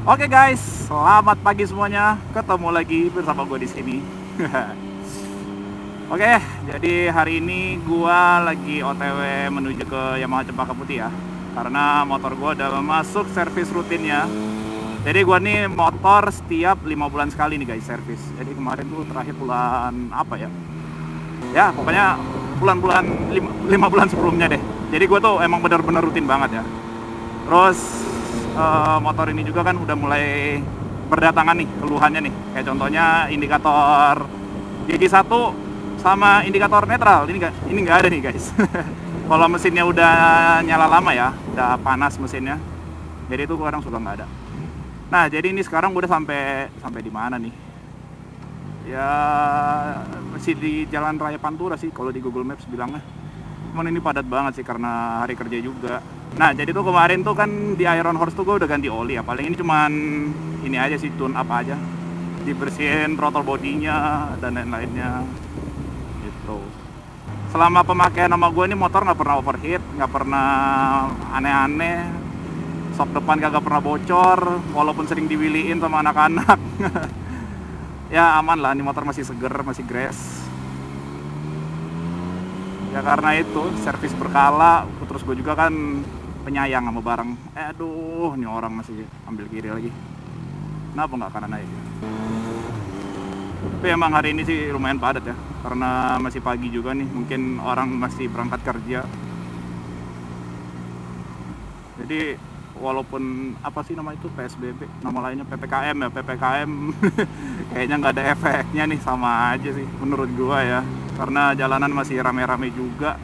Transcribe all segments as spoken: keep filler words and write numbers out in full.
Oke guys, selamat pagi semuanya. Ketemu lagi bersama gue di sini. Oke, jadi hari ini gue lagi O T W menuju ke Yamaha Cempaka Putih ya. Karena motor gue udah masuk servis rutinnya. Jadi gue nih motor setiap lima bulan sekali nih guys servis. Jadi kemarin tuh terakhir bulan apa ya? Ya pokoknya bulan-bulan lima, lima bulan sebelumnya deh. Jadi gue tuh emang bener-bener rutin banget ya. Terus Uh, motor ini juga kan udah mulai berdatangan nih keluhannya nih, kayak contohnya indikator gigi satu sama indikator netral ini nggak ini nggak ada nih guys. Kalau mesinnya udah nyala lama ya, udah panas mesinnya, jadi itu kadang suka nggak ada. Nah jadi ini sekarang udah sampai sampai di mana nih ya, masih di Jalan Raya Pantura sih kalau di Google Maps bilangnya. Cuman ini padat banget sih karena hari kerja juga. Nah jadi tuh kemarin tuh kan di Iron Horse tuh gue udah ganti oli ya. Paling ini cuman ini aja sih, tune up aja, dibersihin throttle bodinya dan lain-lainnya gitu. Selama pemakaian sama gue ini motor nggak pernah overheat, nggak pernah aneh-aneh, sok depan kagak pernah bocor walaupun sering diwiliin sama anak-anak. Ya aman lah, ini motor masih seger, masih grass. Ya karena itu servis berkala, terus gue juga kan penyayang sama barang. Eh aduh, ini orang masih ambil kiri lagi. Kenapa nggak kanan aja? Tapi emang hari ini sih lumayan padat ya, karena masih pagi juga nih, mungkin orang masih berangkat kerja. Jadi walaupun apa sih nama itu P S B B, nama lainnya P P K M ya, P P K M kayaknya nggak ada efeknya nih, sama aja sih menurut gua ya, karena jalanan masih rame-rame juga.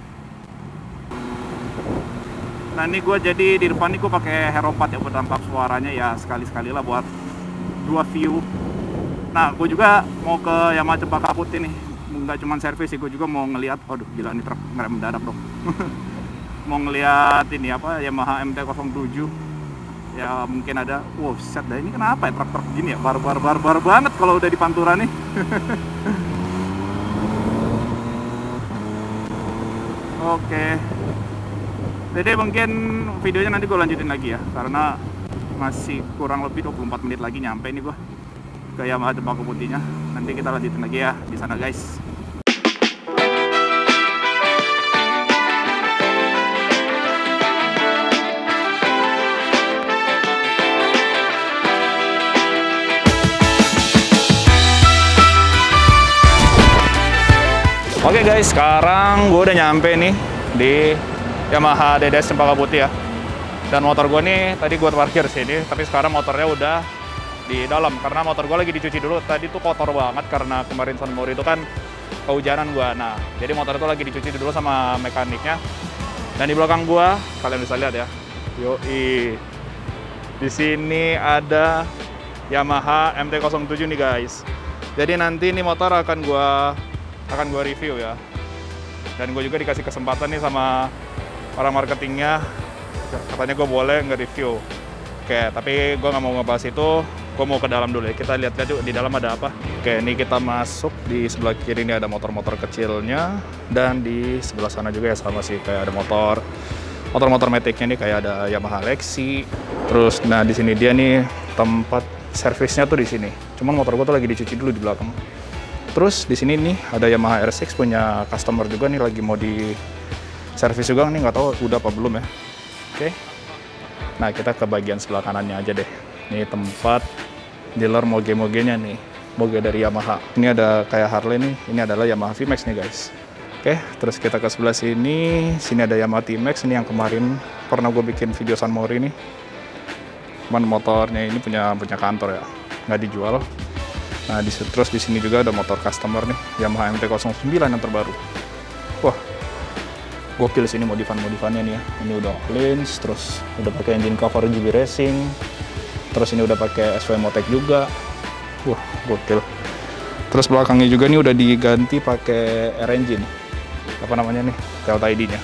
Nah ini gue jadi di depan nih gue pakai Hero empat ya buat dampak suaranya ya, sekali-sekali lah buat dua view. Nah gue juga mau ke Yamaha Cempaka Putih nih, nggak cuma servis sih, gue juga mau ngeliat. Aduh gila, ini truk ngerem mendadak dong. Mau ngeliat ini apa, Yamaha M T nol tujuh ya, mungkin ada. Wow set dah, ini kenapa ya truk-truk gini ya, bar-bar bar-bar banget kalau udah di Pantura nih. Oke, jadi mungkin videonya nanti gue lanjutin lagi ya, karena masih kurang lebih dua puluh empat menit lagi nyampe nih gue ke Yamaha Cempaka Putihnya. Nanti kita lanjutin lagi ya di sana guys. Oke guys, sekarang gue udah nyampe nih di Yamaha D D S Cempaka Putih ya. Dan motor gue nih tadi gue parkir sini, tapi sekarang motornya udah di dalam karena motor gue lagi dicuci dulu. Tadi tuh kotor banget karena kemarin San Mori itu kan kehujanan gue. Nah, jadi motor itu lagi dicuci dulu sama mekaniknya. Dan di belakang gue kalian bisa lihat ya. Yoi. Di sini ada Yamaha M T nol tujuh nih guys. Jadi nanti ini motor akan gue akan gue review ya, dan gue juga dikasih kesempatan nih sama orang marketingnya, katanya gue boleh nge-review. Oke, tapi gue nggak mau ngebahas itu, gue mau ke dalam dulu ya, kita lihat-lihat yuk di dalam ada apa. Oke, ini kita masuk, di sebelah kiri ini ada motor-motor kecilnya, dan di sebelah sana juga ya sama sih, kayak ada motor motor-motor metiknya nih, kayak ada Yamaha Lexi. Terus nah di sini dia nih tempat servisnya tuh di sini, cuman motor gue tuh lagi dicuci dulu di belakang. Terus di sini nih ada Yamaha R enam punya customer juga nih, lagi mau di servis juga nih, nggak tahu udah apa belum ya. Oke. Nah kita ke bagian sebelah kanannya aja deh. Ini tempat dealer moge-mogenya nih, moge dari Yamaha. Ini ada kayak Harley nih, ini adalah Yamaha V Max nih guys. Oke, terus kita ke sebelah sini, sini ada Yamaha T Max, ini yang kemarin pernah gue bikin video San Mori nih. Cuman motornya ini punya punya kantor ya, nggak dijual. Nah, di, terus di sini juga ada motor customer nih, Yamaha M T nol sembilan yang terbaru. Wah, gokil sini modifan-modifannya nih ya. Ini udah lens, terus udah pakai engine cover G B Racing, terus ini udah pakai S W Motec juga. Wah, gokil. Terus belakangnya juga nih udah diganti pakai air engine, apa namanya nih, Delta I D-nya.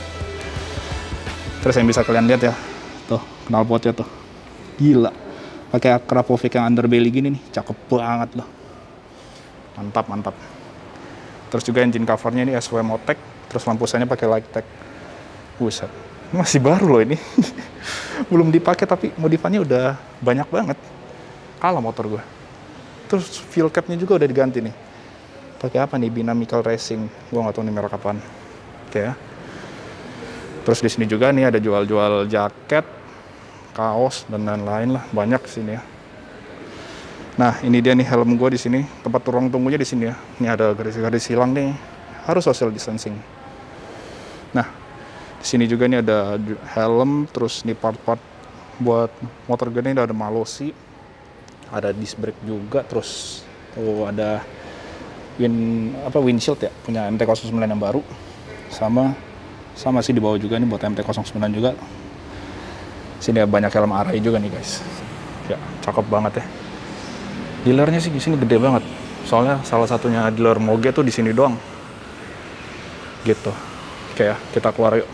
Terus yang bisa kalian lihat ya, tuh knalpotnya tuh, gila. Pakai Krapovic yang underbelly gini nih, cakep banget loh. Mantap, mantap. Terus juga engine covernya ini S W Motec, terus lampu sanya pakai Lightech. Buset, Masih baru loh ini. Belum dipakai tapi modifannya udah banyak banget. Kalah motor gue. Terus fuel cap-nya juga udah diganti nih. Pakai apa nih? Dynamical Racing. Gue nggak tahu nih merek apaan. Oke ya. Terus di sini juga nih ada jual-jual jaket, kaos dan lain-lain lah, banyak sini ya. Nah, ini dia nih helm gue di sini. Tempat ruang tunggunya di sini ya. Ini ada garis-garis hilang nih. Harus social distancing. Nah, di sini juga nih ada helm, terus nih part-part buat motor gue ini ada malosi, ada disc brake juga, terus tuh ada win apa windshield ya, punya M T nol sembilan yang baru, sama sama sih di bawah juga nih buat M T nol sembilan juga. Sini ada banyak helm Arai juga nih guys. Ya, cakep banget ya. Dealernya sih di sini gede banget. Soalnya salah satunya dealer Moge tuh di sini doang. Gitu. Oke ya, kita keluar yuk.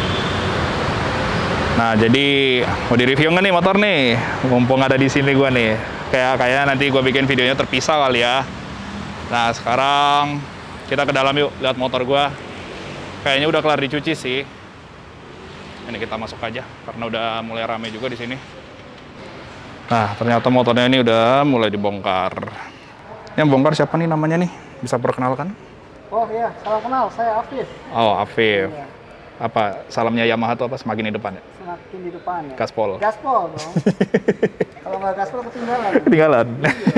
Nah, jadi mau di-review nggak nih motor nih? Mumpung ada di sini gua nih. Kayak kayak nanti gua bikin videonya terpisah kali ya. Nah, sekarang kita ke dalam yuk, lihat motor gua. Kayaknya udah kelar dicuci sih. Ini kita masuk aja karena udah mulai rame juga di sini. Nah, ternyata motornya ini udah mulai dibongkar. Yang bongkar siapa nih namanya nih? Bisa perkenalkan? Oh iya, salam kenal, saya Afif. Oh, Afif. Iya. Apa salamnya Yamaha tuh apa? Semakin di depan ya? Semakin di depan ya. Gaspol. Gaspol dong. Kalau nggak gaspol ketinggalan. Ketinggalan.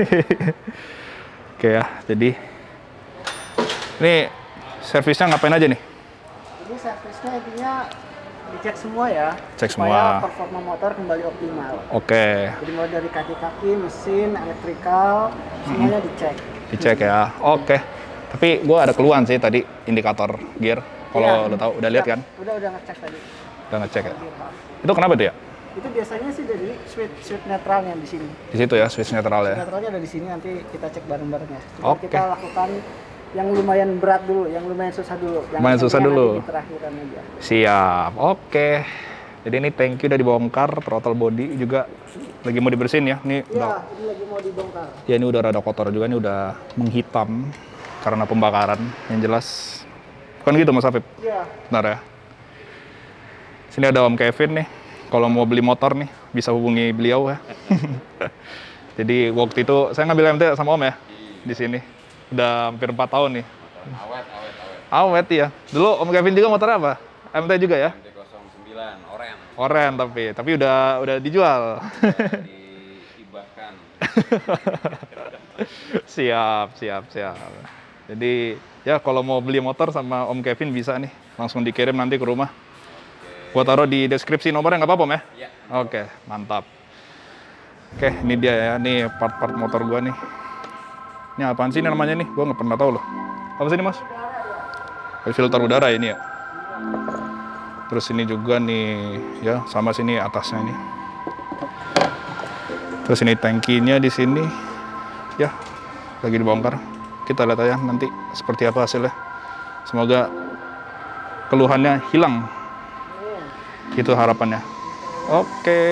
Oke ya, jadi ini servisnya ngapain aja nih? Ini servisnya intinya dicek semua ya. Cek supaya semua. performa motor kembali optimal. Oke. Jadi mulai dari kaki-kaki, mesin, elektrikal, semuanya dicek. Dicek ya. Oke. Tapi gue ada keluhan sih tadi indikator gear. Kalau Ya, lo tahu, udah lihat kan? Udah udah ngecek tadi. Udah ngecek ya. Itu kenapa tuh ya? Itu biasanya sih dari switch switch netralnya di sini. Di situ ya, switch netral ya. Netralnya ada di sini, nanti kita cek bareng-bareng ya. Jadi Oke. kita lakukan yang lumayan berat dulu, yang lumayan susah dulu. Yang Lumayan susah dulu. Di terakhiran aja. Siap. Oke. Jadi ini tank udah dibongkar, throttle body juga lagi mau dibersihin ya. Ini Iya, udah, ini lagi mau dibongkar. ya ini udah rada kotor juga, ini udah menghitam karena pembakaran. Yang jelas, bukan gitu Mas Afif? Iya. Benar ya. Sini ada Om Kevin nih. Kalau mau beli motor nih, bisa hubungi beliau ya. Jadi waktu itu saya ngambil M T sama Om ya di sini. Udah hampir empat tahun nih. Awet, awet, awet. Awet ya. Dulu Om Kevin juga motor apa? M T juga ya? M T nol sembilan, oren. Oren tapi, tapi udah udah dijual. Dihibahkan. Siap, siap, siap. Jadi ya kalau mau beli motor sama Om Kevin bisa nih, langsung dikirim nanti ke rumah. Gua taruh di deskripsi nomornya nggak apa-apa Om ya? Iya. Oke, mantap. Oke, ini dia ya, nih part-part motor gua nih. Ini apaan sih ini namanya nih? Gua nggak pernah tahu loh. Apa sih ini Mas? Filter udara ini ya. Terus ini juga nih, ya sama sini atasnya ini. Terus ini tangkinya di sini, ya lagi dibongkar. Kita lihat aja nanti seperti apa hasilnya. Semoga keluhannya hilang. Itu harapannya. Oke.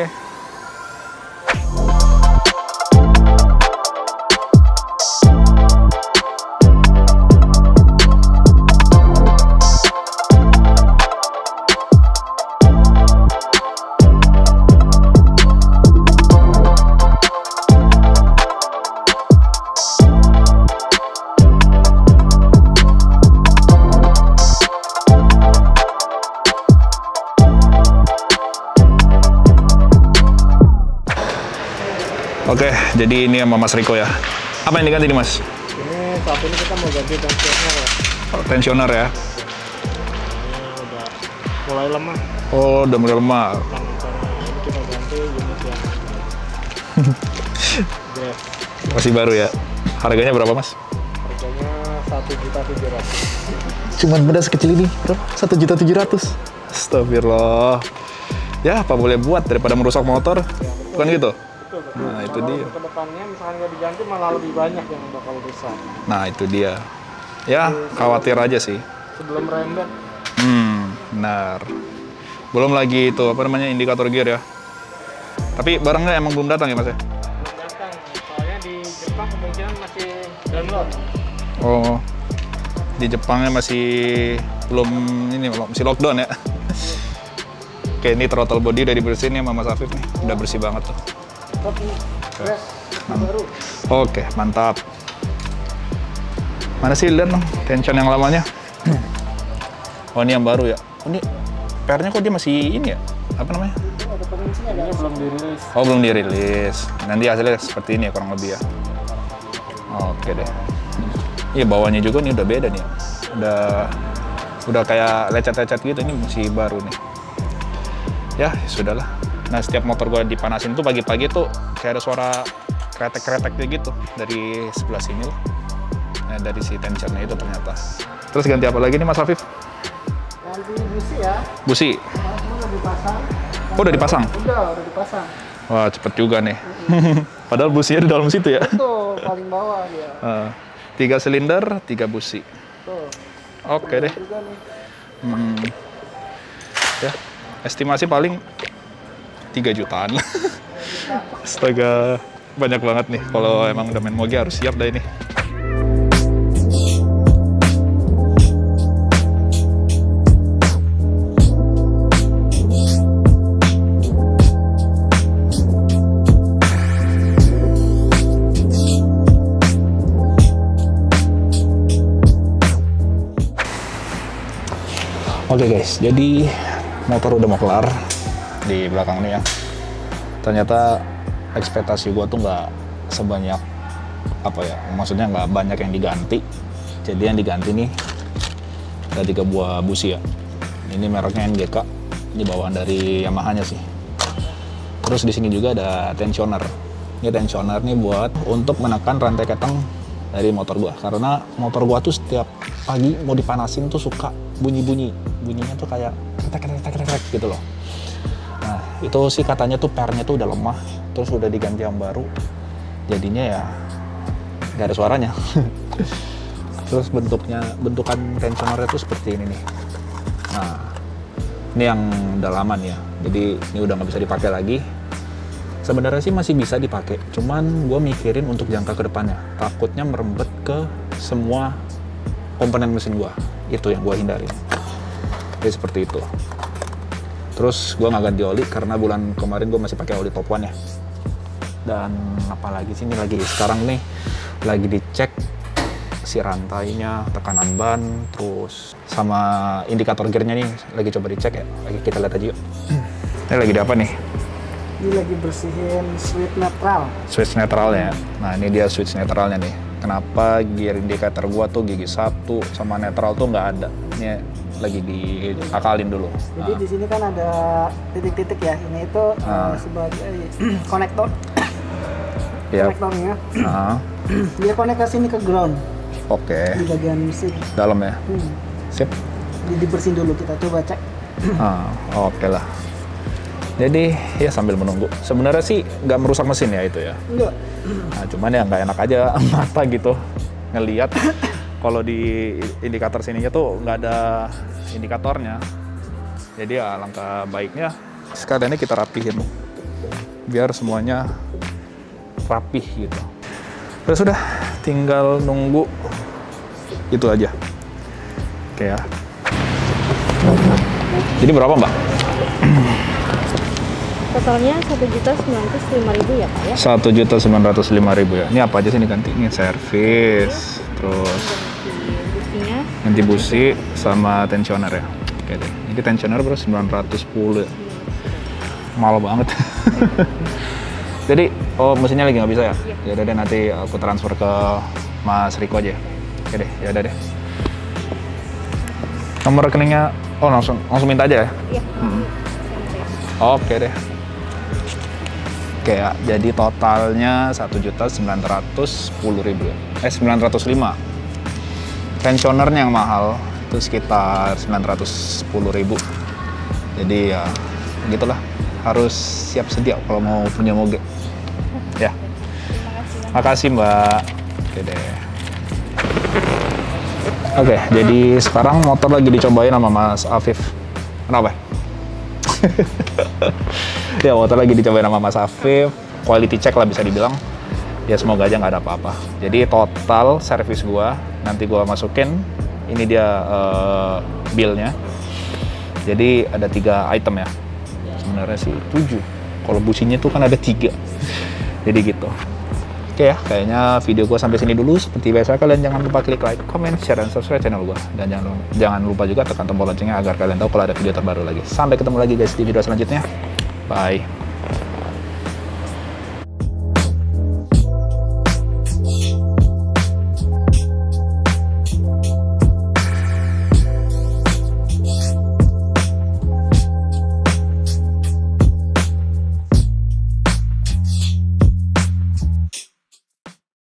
Oke, jadi ini sama Mas Riko ya. Apa yang diganti nih Mas? Ini saat ini kita mau ganti tensioner ya. Oh, tensioner ya. Ini udah mulai lemah. Oh, udah mulai lemah. Kan karena ini kita ganti unit yang Yes. Masih baru ya. Harganya berapa Mas? Harganya satu juta tujuh ratus. Cuman benda sekecil ini, bro. satu juta tujuh ratus. Astagfirullah. Ya, apa boleh buat daripada merusak motor? Ya, Bukan gitu? Betul, betul. Nah, itu Kalau dia. untuk kedepannya misalkan nggak diganti malah lebih banyak yang bakal rusak. Nah, itu dia. Ya, khawatir aja sih. Sebelum rembet. Hmm, benar. Belum lagi itu, apa namanya, indikator gear ya. Tapi barangnya emang belum datang ya Mas ya? Belum datang, soalnya di Jepang kemungkinan masih download. Oh, di Jepangnya masih belum ini, masih lockdown ya. Oke, ini throttle body udah dibersihin ya Mama Afif nih. Udah bersih banget tuh. baru. Oke, mantap. Mana sih lihat dong tension yang lamanya? Oh, ini yang baru ya. Oh, ini P R-nya kok dia masih ini ya? Apa namanya? Ada potensinya guys. Belum dirilis. Oh, belum dirilis. Nanti hasilnya seperti ini ya kurang lebih ya. Oke deh. Iya, bawahnya juga nih udah beda nih. Udah udah kayak lecet-lecet gitu, ini masih baru nih. Ya, sudahlah. Nah, setiap motor gua dipanasin tuh pagi-pagi tuh kayak ada suara kretek-kretek gitu dari sebelah sini loh. Nah, dari si tensionnya itu ternyata. Terus ganti apa lagi nih Mas Afif? Ganti busi ya. Busi. Semua udah dipasang. Oh, udah dipasang? Udah, udah dipasang. Wah, cepet juga nih. Padahal businya di dalam situ ya. Tuh, paling bawah dia. Uh, tiga silinder, tiga busi. Tuh. Oke deh. Juga nih. Hmm. Ya, estimasi paling tiga jutaan. Astaga, banyak banget nih. Kalau emang udah main moge harus siap dah ini. Oke okay guys, jadi motor udah mau kelar di belakang nih ya. Ternyata ekspektasi gua tuh nggak sebanyak apa ya, maksudnya nggak banyak yang diganti. Jadi yang diganti nih ada tiga buah busi ya. Ini mereknya N G K, ini bawaan dari Yamaha-nya sih. Terus di sini juga ada tensioner. Ini tensioner nih buat untuk menekan rantai keteng dari motor gua, karena motor gua tuh setiap pagi mau dipanasin tuh suka bunyi-bunyi, bunyinya tuh kayak kretek-kretek gitu loh. Nah, itu sih katanya tuh P R-nya tuh udah lemah, terus udah diganti yang baru, jadinya ya nggak ada suaranya. Terus bentuknya, bentukan tensionernya tuh seperti ini nih. Nah, ini yang udah lama nih ya, jadi ini udah nggak bisa dipakai lagi. Sebenarnya sih masih bisa dipakai, cuman gue mikirin untuk jangka ke depannya. Takutnya merembet ke semua komponen mesin gue. Itu yang gue hindarin. Jadi seperti itu. Terus gue nggak ganti oli karena bulan kemarin gue masih pakai oli top one ya. Dan apalagi sih ini lagi sekarang nih lagi dicek si rantainya, tekanan ban, terus sama indikator gearnya nih lagi coba dicek ya. Lagi kita lihat aja yuk. Ini lagi di apa nih? Ini lagi bersihin switch netral. Switch netralnya. Nah, ini dia switch netralnya nih. Kenapa gear indicator gua tuh gigi satu sama netral tuh nggak ada? Ini lagi diakalin dulu. Jadi nah. di sini kan ada titik-titik ya. Ini itu nah. uh, sebagai konektor. Yep. Konektornya. Nah. Dia konek ke sini ke ground. Oke. Okay. Di bagian mesin. Dalam ya. Hmm. Sip. Jadi dibersihin dulu, kita coba cek. ah, Oke okay lah. Jadi ya sambil menunggu. Sebenarnya sih nggak merusak mesin ya itu ya. Enggak. Nah, cuman ya nggak enak aja mata gitu ngelihat kalau di indikator sininya tuh nggak ada indikatornya. Jadi ya langkah baiknya sekalian ini kita rapihin biar semuanya rapih gitu. Terus sudah tinggal nunggu itu aja. Oke ya. Jadi berapa Mbak? Totalnya satu juta sembilan ratus lima ribu ya Pak ya? satu juta sembilan ratus lima ribu ya. Ini apa aja sih diganti? Ini servis, terus Ganti businya. ganti busi sama tensioner ya. Oke deh. Ini tensioner berapa? sembilan ratus sepuluh ya. Mahal banget. Jadi, oh mesinnya lagi nggak bisa ya? Iya. Ya udah deh, nanti aku transfer ke Mas Riko aja. Oke deh, ya udah deh. Nomor rekeningnya, oh langsung langsung minta aja ya? Iya. Hmm. Oke deh. Oke ya, jadi totalnya satu juta sembilan ratus sepuluh ribu ya. Eh, sembilan ratus lima. Tensionernya yang mahal, itu sekitar sembilan ratus sepuluh ribu. Jadi ya, gitulah. Harus siap sedia kalau mau punya moge. Ya. Makasih Mbak. Oke deh. Oke, jadi sekarang motor lagi dicobain sama Mas Afif. Kenapa? Ya, motor lagi dicobain sama Mas Afif, quality check lah bisa dibilang. Ya semoga aja nggak ada apa-apa. Jadi total servis gua nanti gua masukin. Ini dia uh, billnya. Jadi ada tiga item ya. sebenarnya sih tujuh. Kalau businya tuh kan ada tiga. Jadi gitu. Oke ya, kayaknya video gue sampai sini dulu. Seperti biasa, kalian jangan lupa klik like, comment, share, dan subscribe channel gue. Dan jangan, jangan lupa juga tekan tombol loncengnya agar kalian tahu kalau ada video terbaru lagi. Sampai ketemu lagi guys di video selanjutnya. Bye.